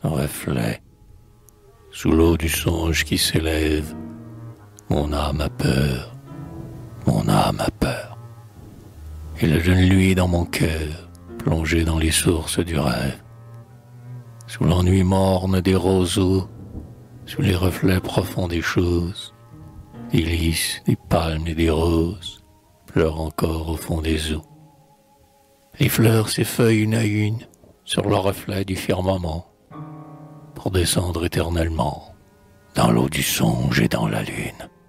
reflet, sous l'eau du songe qui s'élève, mon âme a peur, mon âme a peur. Et la jeune nuit dans mon cœur, plongée dans les sources du rêve, sous l'ennui morne des roseaux, sous les reflets profonds des choses, des lys, des palmes et des roses, pleurent encore au fond des eaux. Les fleurs s'effeuillent une à une sur le reflet du firmament, pour descendre éternellement dans l'eau du songe et dans la lune.